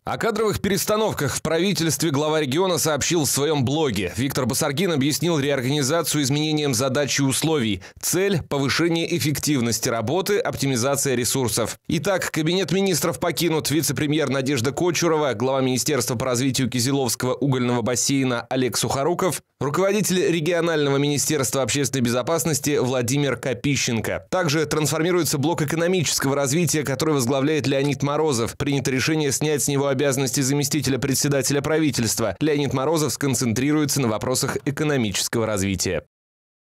О кадровых перестановках в правительстве глава региона сообщил в своем блоге. Виктор Басаргин объяснил реорганизацию изменением задач и условий. Цель – повышение эффективности работы, оптимизация ресурсов. Итак, кабинет министров покинут вице-премьер Надежда Кочурова, глава Министерства по развитию Кизиловского угольного бассейна Олег Сухоруков, руководитель регионального министерства общественной безопасности Владимир Копищенко. Также трансформируется блок экономического развития, который возглавляет Леонид Морозов. Принято решение снять с него обязанности заместителя председателя правительства. Леонид Морозов сконцентрируется на вопросах экономического развития.